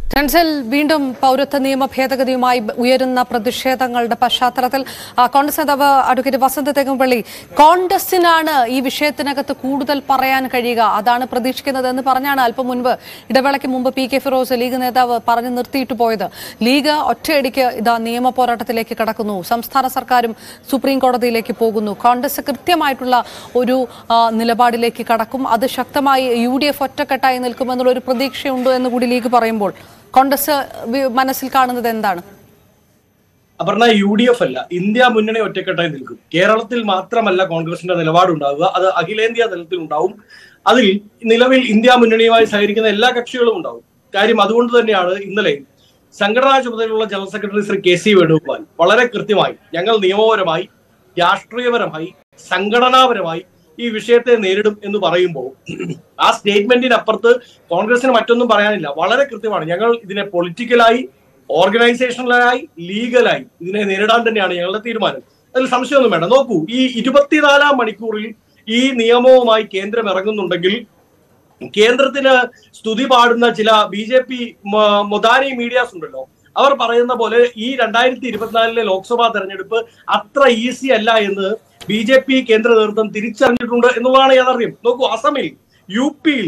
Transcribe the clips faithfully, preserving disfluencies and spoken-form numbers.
ടെൻസിൽ വീണ്ടും പൗരത്വ നിയമ ഭേദഗതിയുമായി ഉയരുന്ന പ്രതിഷേധങ്ങളുടെ പശ്ചാത്തലത്തിൽ കോൺഗ്രസ് നേതാവ് അഡ്വക്കേറ്റ് വസന്ത് തെങ്ങുംപള്ളി കോൺഗ്രസിനാണ് ഈ വിഷയത്തിനകത്ത് കൂടുതൽ പറയാൻ കഴിയുക, അതാണ് പ്രതീക്ഷിക്കുന്നതെന്ന് പറഞ്ഞാണ് അല്പം മുൻപ് ഇടവേളയ്ക്ക് മുമ്പ് പി കെ ഫിറോസ് ലീഗ് നേതാവ് പറഞ്ഞു നിർത്തിയിട്ട് പോയത്. ലീഗ് ഒറ്റയടിക്ക് ഇതാ നിയമ പോരാട്ടത്തിലേക്ക് കടക്കുന്നു, സംസ്ഥാന സർക്കാരും സുപ്രീം കോടതിയിലേക്ക് പോകുന്നു, കോൺഗ്രസ് കൃത്യമായിട്ടുള്ള ഒരു നിലപാടിലേക്ക് കടക്കും, അത് ശക്തമായി യു ഡി എഫ് ഒറ്റക്കെട്ടായി നിൽക്കുമെന്നുള്ള ഒരു പ്രതീക്ഷയുണ്ട് എന്ന് കൂടി ലീഗ് പറയുമ്പോൾ കോൺഗ്രസ് മനസ്സിൽ കാണുന്നത് എന്താണ്? അപർണ, യു ഡി എഫ് അല്ല, ഇന്ത്യ മുന്നണി ഒറ്റക്കെട്ടായി നിൽക്കും. കേരളത്തിൽ മാത്രമല്ല കോൺഗ്രസിന്റെ നിലപാടുണ്ടാവുക, അത് അഖിലേന്ത്യാ തലത്തിൽ ഉണ്ടാവും. അതിൽ നിലവിൽ ഇന്ത്യ മുന്നണിയുമായി സഹകരിക്കുന്ന എല്ലാ കക്ഷികളും ഉണ്ടാവും. കാര്യം അതുകൊണ്ട് തന്നെയാണ് ഇന്നലെ സംഘടനാ ചുമതലയുള്ള general secretary Shri K C Venugopal വളരെ കൃത്യമായി ഞങ്ങൾ നിയമപരമായി, രാഷ്ട്രീയപരമായി, സംഘടനാപരമായി ഈ വിഷയത്തെ നേരിടും എന്ന് പറയുമ്പോൾ ആ സ്റ്റേറ്റ്മെന്റിനപ്പുറത്ത് കോൺഗ്രസിന് മറ്റൊന്നും പറയാനില്ല. വളരെ കൃത്യമാണ്, ഞങ്ങൾ ഇതിനെ പൊളിറ്റിക്കലായി, ഓർഗനൈസേഷണലായി, ലീഗലായി ഇതിനെ നേരിടാൻ തന്നെയാണ് ഞങ്ങളുടെ തീരുമാനം. അതിൽ സംശയമൊന്നും വേണ്ട. നോക്കൂ, ഈ ഇരുപത്തിനാലാം മണിക്കൂറിൽ ഈ നിയമവുമായി കേന്ദ്രം ഇറങ്ങുന്നുണ്ടെങ്കിൽ കേന്ദ്രത്തിന് സ്തുതി പാടുന്ന ചില ബി ജെ പി മൊദാനി മീഡിയാസ് ഉണ്ടല്ലോ, അവർ പറയുന്ന പോലെ ഈ രണ്ടായിരത്തി ഇരുപത്തിനാലിലെ ലോക്സഭാ തെരഞ്ഞെടുപ്പ് അത്ര ഈസി അല്ല എന്ന് ബി ജെ പി കേന്ദ്ര നേതൃത്വം തിരിച്ചറിഞ്ഞിട്ടുണ്ട് എന്നുള്ളതാണ് യാഥാർത്ഥ്യം. നോക്കൂ, അസമിൽ, യു പിയിൽ,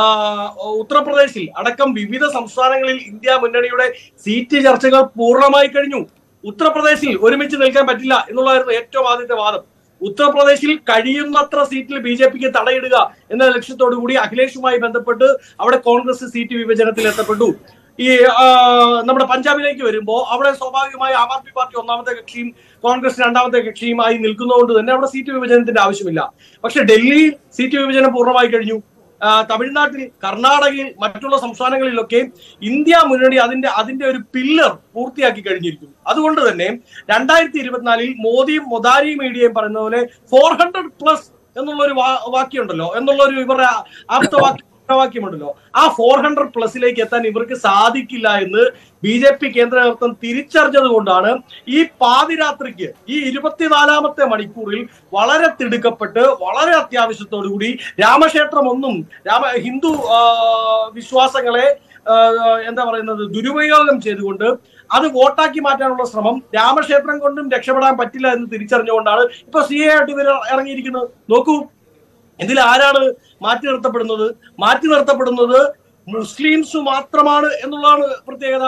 ഉത്തർപ്രദേശിൽ അടക്കം വിവിധ സംസ്ഥാനങ്ങളിൽ ഇന്ത്യ മുന്നണിയുടെ സീറ്റ് ചർച്ചകൾ പൂർണ്ണമായി കഴിഞ്ഞു. ഉത്തർപ്രദേശിൽ ഒരുമിച്ച് നിൽക്കാൻ പറ്റില്ല എന്നുള്ളതായിരുന്നു ഏറ്റവും ആദ്യത്തെ വാദം. ഉത്തർപ്രദേശിൽ കഴിയുന്നത്ര സീറ്റിൽ ബി ജെ പിക്ക് തടയിടുക എന്ന ലക്ഷ്യത്തോടു കൂടി അഖിലേഷുമായി ബന്ധപ്പെട്ട് അവിടെ കോൺഗ്രസ് സീറ്റ് വിഭജനത്തിൽ എത്തപ്പെട്ടു. ഈ നമ്മുടെ പഞ്ചാബിലേക്ക് വരുമ്പോൾ അവിടെ സ്വാഭാവികമായി ആം ആദ്മി പാർട്ടി ഒന്നാമത്തെ കക്ഷിയും കോൺഗ്രസ് രണ്ടാമത്തെ കക്ഷിയുമായി നിൽക്കുന്നതുകൊണ്ട് തന്നെ അവിടെ സീറ്റ് വിഭജനത്തിന്റെ ആവശ്യമില്ല. പക്ഷെ ഡൽഹിയിൽ സീറ്റ് വിഭജനം പൂർണ്ണമായി കഴിഞ്ഞു. തമിഴ്നാട്ടിൽ, കർണാടകയിൽ, മറ്റുള്ള സംസ്ഥാനങ്ങളിലൊക്കെ ഇന്ത്യ മുന്നണി അതിന്റെ അതിന്റെ ഒരു പില്ലർ പൂർത്തിയാക്കി കഴിഞ്ഞിരിക്കുന്നു. അതുകൊണ്ട് തന്നെ രണ്ടായിരത്തി ഇരുപത്തിനാലിൽ മോദിയും മൊദാരി മീഡിയയും പറയുന്ന പോലെ ഫോർ ഹൺഡ്രഡ് പ്ലസ് എന്നുള്ളൊരു വാക്യമുണ്ടല്ലോ, എന്നുള്ളൊരു ഇവരുടെ ആപ്തവാക്യം വാക്യമുണ്ടല്ലോ, ആ ഫോർ ഹൺഡ്രഡ് പ്ലസിലേക്ക് എത്താൻ ഇവർക്ക് സാധിക്കില്ല എന്ന് ബി ജെ പി കേന്ദ്ര നേതൃത്വം തിരിച്ചറിഞ്ഞത് കൊണ്ടാണ് ഈ പാതിരാത്രിക്ക്, ഈ ഇരുപത്തിനാലാമത്തെ മണിക്കൂറിൽ വളരെ തിടുക്കപ്പെട്ട് വളരെ അത്യാവശ്യത്തോടു കൂടി രാമക്ഷേത്രം ഒന്നും രാമ ഹിന്ദു വിശ്വാസങ്ങളെ എന്താ പറയുന്നത് ദുരുപയോഗം ചെയ്തുകൊണ്ട് അത് വോട്ടാക്കി മാറ്റാനുള്ള ശ്രമം രാമക്ഷേത്രം കൊണ്ടും രക്ഷപ്പെടാൻ പറ്റില്ല എന്ന് തിരിച്ചറിഞ്ഞുകൊണ്ടാണ് ഇപ്പൊ സി എ ആയിട്ട് ഇവർ ഇറങ്ങിയിരിക്കുന്നത്. നോക്കൂ, ഇതിൽ ആരാണ് മാറ്റി നിർത്തപ്പെടുന്നത്? മാറ്റി നിർത്തപ്പെടുന്നത് മുസ്ലിംസ് മാത്രമാണ് എന്നുള്ളതാണ് പ്രത്യേകത.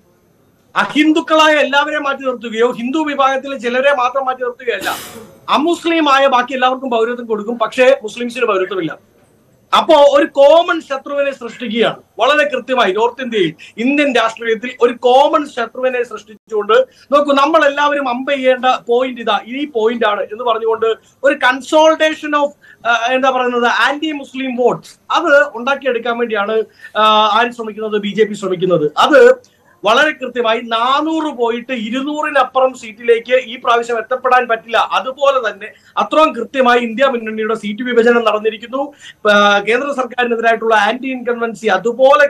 അഹിന്ദുക്കളായ എല്ലാവരെയും മാറ്റി നിർത്തുകയോ ഹിന്ദു വിഭാഗത്തിലെ ചിലരെ മാത്രം മാറ്റി നിർത്തുകയല്ല. അമുസ്ലിം ആയ ബാക്കി എല്ലാവർക്കും പൗരത്വം കൊടുക്കും, പക്ഷേ മുസ്ലിംസിന് പൗരത്വമില്ല. അപ്പോ ഒരു കോമൺ ശത്രുവിനെ സൃഷ്ടിക്കുകയാണ് വളരെ കൃത്യമായി. നോർത്ത് ഇന്ത്യയിൽ, ഇന്ത്യൻ രാഷ്ട്രീയത്തിൽ ഒരു കോമൺ ശത്രുവിനെ സൃഷ്ടിച്ചുകൊണ്ട്, നോക്കൂ, നമ്മൾ എല്ലാവരും അമ്പ ചെയ്യേണ്ട പോയിന്റ് ഇതാ, ഈ പോയിന്റ് ആണ് എന്ന് പറഞ്ഞുകൊണ്ട് ഒരു കൺസോൾട്ടേഷൻ ഓഫ് എന്താ പറയുന്നത് ആന്റി മുസ്ലിം വോട്ട്സ് അത് ഉണ്ടാക്കിയെടുക്കാൻ വേണ്ടിയാണ് ആര് ശ്രമിക്കുന്നത്? ബി ജെ പി ശ്രമിക്കുന്നത്. അത് വളരെ കൃത്യമായി നാനൂറ് പോയിട്ട് ഇരുന്നൂറിനപ്പുറം സീറ്റിലേക്ക് ഈ പ്രാവശ്യം എത്തപ്പെടാൻ പറ്റില്ല. അതുപോലെ തന്നെ അത്രയും കൃത്യമായി ഇന്ത്യ മുന്നണിയുടെ സീറ്റ് വിഭജനം നടന്നിരിക്കുന്നു. കേന്ദ്ര സർക്കാരിനെതിരായിട്ടുള്ള ആന്റി ഇൻകൺവൻസി അതുപോലെ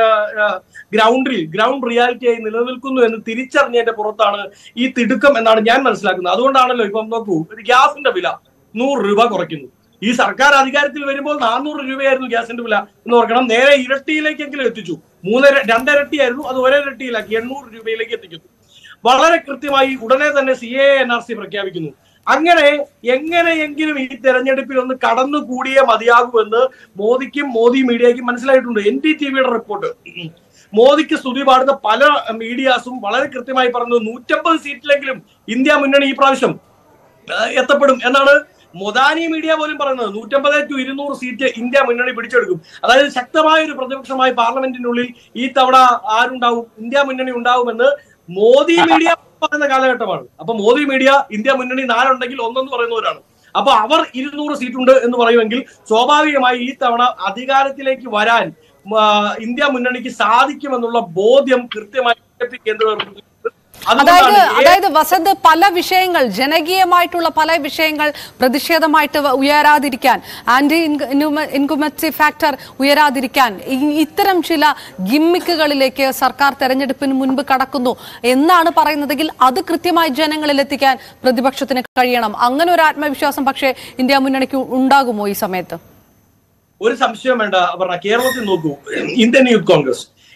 ഗ്രൗണ്ടിൽ ഗ്രൗണ്ട് റിയാലിറ്റിയായി നിലനിൽക്കുന്നു എന്ന് തിരിച്ചറിഞ്ഞതിന്റെ പുറത്താണ് ഈ തിടുക്കം എന്നാണ് ഞാൻ മനസ്സിലാക്കുന്നത്. അതുകൊണ്ടാണല്ലോ ഇപ്പം നോക്കൂ, ഗ്യാസിന്റെ വില നൂറ് രൂപ കുറയ്ക്കുന്നു. ഈ സർക്കാർ അധികാരത്തിൽ വരുമ്പോൾ നാനൂറ് രൂപയായിരുന്നു ഗ്യാസിന്റെ വില എന്ന് ഓർക്കണം. നേരെ ഇരട്ടിയിലേക്കെങ്കിലും എത്തിച്ചു. മൂന്നര രണ്ടിരട്ടിയായിരുന്നു, അത് ഒരിരട്ടിയിലാക്കി എണ്ണൂറ് രൂപയിലേക്ക് എത്തിക്കുന്നു. വളരെ കൃത്യമായി ഉടനെ തന്നെ C A N R C പ്രഖ്യാപിക്കുന്നു. അങ്ങനെ എങ്ങനെയെങ്കിലും ഈ തെരഞ്ഞെടുപ്പിൽ ഒന്ന് കടന്നുകൂടിയേ മതിയാകുമെന്ന് മോദിക്കും മോദി മീഡിയയ്ക്കും മനസ്സിലായിട്ടുണ്ട്. എൻ ഡി ടി വിയുടെ റിപ്പോർട്ട്, മോദിക്ക് സ്തുതി പാടുന്ന പല മീഡിയാസും വളരെ കൃത്യമായി പറഞ്ഞു നൂറ്റമ്പത് സീറ്റിലെങ്കിലും ഇന്ത്യ മുന്നണി ഈ പ്രാവശ്യം എത്തപ്പെടും എന്നാണ് മൊദാനി മീഡിയ പോലും പറയുന്നത്. നൂറ്റമ്പത് ടു ഇരുന്നൂറ് സീറ്റ് ഇന്ത്യ മുന്നണി പിടിച്ചെടുക്കും. അതായത് ശക്തമായ ഒരു പ്രതിപക്ഷമായി പാർലമെന്റിനുള്ളിൽ ഈ തവണ ആരുണ്ടാവും? ഇന്ത്യ മുന്നണി ഉണ്ടാവുമെന്ന് മോദി മീഡിയ പറയുന്ന കാലഘട്ടമാണ്. അപ്പൊ മോദി മീഡിയ ഇന്ത്യ മുന്നണി നാലുണ്ടെങ്കിൽ ഒന്നെന്ന് പറയുന്നവരാണ്. അപ്പൊ അവർ ഇരുന്നൂറ് സീറ്റുണ്ട് എന്ന് പറയുമെങ്കിൽ സ്വാഭാവികമായി ഈ തവണ അധികാരത്തിലേക്ക് വരാൻ ഇന്ത്യ മുന്നണിക്ക് സാധിക്കുമെന്നുള്ള ബോധ്യം കൃത്യമായി കേന്ദ്ര അതായത് അതായത് വസന്ത്, പല വിഷയങ്ങൾ, ജനകീയമായിട്ടുള്ള പല വിഷയങ്ങൾ പ്രതിഷേധമായിട്ട് ഉയരാതിരിക്കാൻ, ആന്റി ഇൻകുമൻസി ഫാക്ടർ ഉയരാതിരിക്കാൻ ഇത്തരം ചില ഗിമ്മിക്കുകളിലേക്ക് സർക്കാർ തെരഞ്ഞെടുപ്പിന് മുൻപ് കടക്കുന്നു എന്നാണ് പറയുന്നതെങ്കിൽ അത് കൃത്യമായി ജനങ്ങളിൽ എത്തിക്കാൻ പ്രതിപക്ഷത്തിന് കഴിയണം. അങ്ങനെ ഒരു ആത്മവിശ്വാസം പക്ഷേ ഇന്ത്യ മുന്നണിക്ക് ഉണ്ടാകുമോ ഈ സമയത്ത്? ഒരു സംശയം വേണ്ട. പറഞ്ഞ കേരളത്തിൽ നോക്കൂ, ഇന്ത്യൻ യൂത്ത് കോൺഗ്രസ്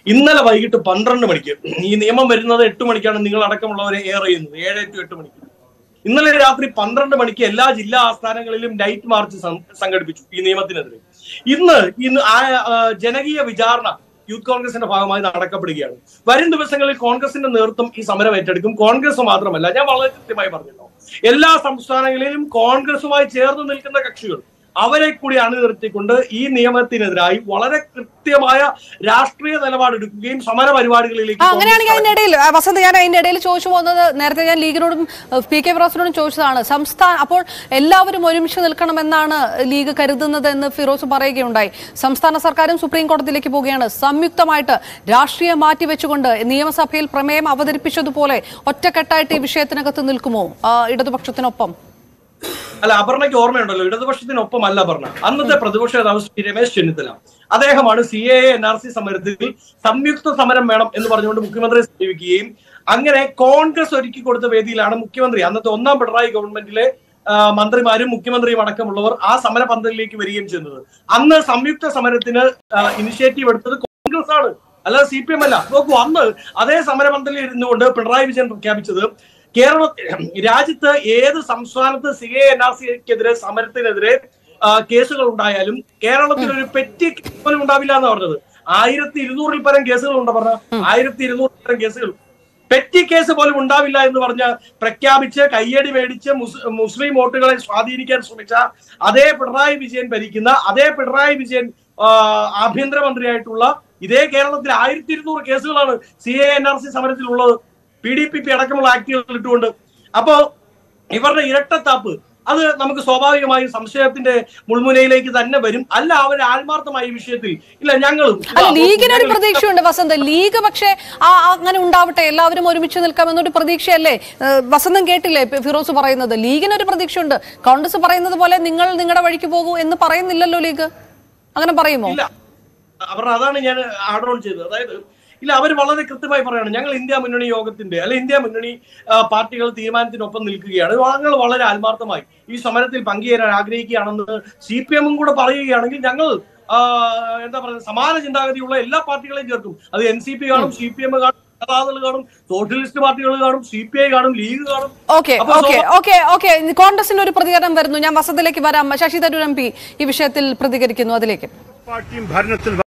ഇന്നലെ വൈകിട്ട് പന്ത്രണ്ട് മണിക്ക് ഈ നിയമം വരുന്നത് എട്ട് മണിക്കാണ് നിങ്ങൾ അടക്കമുള്ളവരെ എയർ ചെയ്യുന്നത്, ഏഴ് ടു എട്ട് മണിക്ക്. ഇന്നലെ രാത്രി പന്ത്രണ്ട് മണിക്ക് എല്ലാ ജില്ലാ ആസ്ഥാനങ്ങളിലും നൈറ്റ് മാർച്ച് സംഘടിപ്പിച്ചു ഈ നിയമത്തിനെതിരെ. ഇന്ന് ഇന്ന് ആ ജനകീയ വിചാരണ യൂത്ത് കോൺഗ്രസിന്റെ ഭാഗമായി നടക്കപ്പെടുകയാണ്. വരും ദിവസങ്ങളിൽ കോൺഗ്രസിന്റെ നേതൃത്വം ഈ സമരം ഏറ്റെടുക്കും. കോൺഗ്രസ് മാത്രമല്ല, ഞാൻ വളരെ കൃത്യമായി പറഞ്ഞല്ലോ, എല്ലാ സംസ്ഥാനങ്ങളിലും കോൺഗ്രസുമായി ചേർന്ന് നിൽക്കുന്ന കക്ഷികൾ അവരെ കൂടി അണിനിർത്തിക്കൊണ്ട് ഈ നിയമത്തിനെതിരായി വളരെ കൃത്യമായ രാഷ്ട്രീയ നിലപാടെടുക്കുകയും സമര പരിപാടികളിലേക്ക്. അങ്ങനെയാണെങ്കിൽ അതിന്റെ ഇടയിൽ വസന്ത്, ഞാൻ അതിന്റെ ഇടയിൽ ചോദിച്ചു പോകുന്നത്, നേരത്തെ ഞാൻ ലീഗിനോടും പി കെ ഫിറോസിനോടും ചോദിച്ചതാണ്. സംസ്ഥാന അപ്പോൾ എല്ലാവരും ഒരുമിച്ച് നിൽക്കണമെന്നാണ് ലീഗ് കരുതുന്നത് എന്ന് ഫിറോസ് പറയുകയുണ്ടായി. സംസ്ഥാന സർക്കാരും സുപ്രീം കോടതിയിലേക്ക് പോവുകയാണ്. സംയുക്തമായിട്ട് രാഷ്ട്രീയം മാറ്റിവെച്ചുകൊണ്ട് നിയമസഭയിൽ പ്രമേയം അവതരിപ്പിച്ചതുപോലെ ഒറ്റക്കെട്ടായിട്ട് ഈ വിഷയത്തിനകത്ത് നിൽക്കുമോ ഇടതുപക്ഷത്തിനൊപ്പം? അല്ല, അപർണയ്ക്ക് ഓർമ്മയുണ്ടല്ലോ, ഇടതുപക്ഷത്തിനൊപ്പം അല്ല അപർണ. അന്നത്തെ പ്രതിപക്ഷ നേതാവ് ശ്രീ രമേശ് ചെന്നിത്തല, അദ്ദേഹമാണ് C A N R C സമരത്തിൽ സംയുക്ത സമരം വേണം എന്ന് പറഞ്ഞുകൊണ്ട് മുഖ്യമന്ത്രിയെ സമീപിക്കുകയും അങ്ങനെ കോൺഗ്രസ് ഒരുക്കി കൊടുത്ത വേദിയിലാണ് മുഖ്യമന്ത്രി, അന്നത്തെ ഒന്നാം പിണറായി ഗവൺമെന്റിലെ മന്ത്രിമാരും മുഖ്യമന്ത്രിയും അടക്കമുള്ളവർ ആ സമര പന്തലിലേക്ക് വരികയും ചെയ്യുന്നത്. അന്ന് സംയുക്ത സമരത്തിന് ഇനിഷ്യേറ്റീവ് എടുത്തത് കോൺഗ്രസ് ആണ്, അല്ലാതെ സി പി എം അല്ല. നോക്കൂ, അന്ന് അതേ സമരപന്തലിൽ ഇരുന്നുകൊണ്ട് പിണറായി വിജയൻ പ്രഖ്യാപിച്ചത് കേരള രാജ്യത്ത് ഏത് സംസ്ഥാനത്ത് സി എ എൻ ആർ സിക്കെതിരെ സമരത്തിനെതിരെ കേസുകൾ ഉണ്ടായാലും കേരളത്തിൽ ഒരു പെറ്റി പോലും ഉണ്ടാവില്ല എന്ന് പറഞ്ഞത്. ആയിരത്തി ഇരുന്നൂറിൽ പരം കേസുകൾ ഉണ്ടോ പറഞ്ഞ ആയിരത്തി ഇരുന്നൂറിൽ പരം കേസുകൾ, പെറ്റി കേസ് പോലും ഉണ്ടാവില്ല എന്ന് പറഞ്ഞ് പ്രഖ്യാപിച്ച് കയ്യടി മേടിച്ച് മുസ്ലിം വോട്ടുകളെ സ്വാധീനിക്കാൻ ശ്രമിച്ച അതേ പിണറായി വിജയൻ ഭരിക്കുന്ന അതേ പിണറായി വിജയൻ ആഭ്യന്തരമന്ത്രിയായിട്ടുള്ള ഇതേ കേരളത്തിൽ ആയിരത്തി ഇരുന്നൂറ് കേസുകളാണ് C A N R C സമരത്തിലുള്ളത്, പി ഡി പി പി അടക്കമുള്ള ആക്ടുകൾ ഇട്ടുകൊണ്ട്. അപ്പോ ഇവരുടെ ഇരട്ടത്താപ്പ് അത് നമുക്ക് സ്വാഭാവികമായും സംശയത്തിന്റെ മുൾമുനയിലേക്ക് തന്നെ വരും. അല്ല, അവർ ആത്മാർത്ഥമായ ഈ വിഷയത്തിൽ ഇല്ല. ഞങ്ങളും ലീഗിനൊരു പ്രതീക്ഷയുണ്ട് വസന്ത്, ലീഗ് പക്ഷേ അങ്ങനെ ഉണ്ടാവട്ടെ, എല്ലാവരും ഒരുമിച്ച് നിൽക്കാം എന്നൊരു പ്രതീക്ഷയല്ലേ വസന്തം? കേട്ടില്ലേ ഫിറോസ് പറയുന്നത്? ലീഗിനൊരു പ്രതീക്ഷയുണ്ട്. കോൺഗ്രസ് പറയുന്നത് പോലെ നിങ്ങൾ നിങ്ങളുടെ വഴിക്ക് പോകൂ എന്ന് പറയുന്നില്ലല്ലോ ലീഗ്. അങ്ങനെ പറയുമോ? ഇല്ല, അവർ അതാണ് ഞാൻ ആഡ് ഓൺ ചെയ്തത്. അതായത് ഇല്ല, അവർ വളരെ കൃത്യമായി പറയാണ്, ഞങ്ങൾ ഇന്ത്യ മുന്നണി യോഗത്തിന്റെ അല്ലെ ഇന്ത്യ മുന്നണി പാർട്ടികൾ തീരുമാനത്തിനൊപ്പം നിൽക്കുകയാണ്, ഞങ്ങൾ വളരെ ആത്മാർത്ഥമായി ഈ സമരത്തിൽ പങ്കുചേരാൻ ആഗ്രഹിക്കുകയാണെന്ന് സി പി എമ്മും കൂടെ പറയുകയാണെങ്കിൽ ഞങ്ങൾ എന്താ പറയുക സമാന ചിന്താഗതിയുള്ള എല്ലാ പാർട്ടികളെയും ചേർക്കും. അത് എൻ സി പി കാണും, സി പി എം കാണും, കാണും, സോഷ്യലിസ്റ്റ് പാർട്ടികൾ കാണും, സി പി ഐ കാണും, ലീഗ് കാണും. കോൺഗ്രസിന്റെ ഒരു പ്രതികരണം വരുന്നു. ഞാൻ വസന്തയിലേക്ക് വരാം. ശശി തരൂർ എം പി ഈ വിഷയത്തിൽ പ്രതികരിക്കുന്നു, അതിലേക്ക്.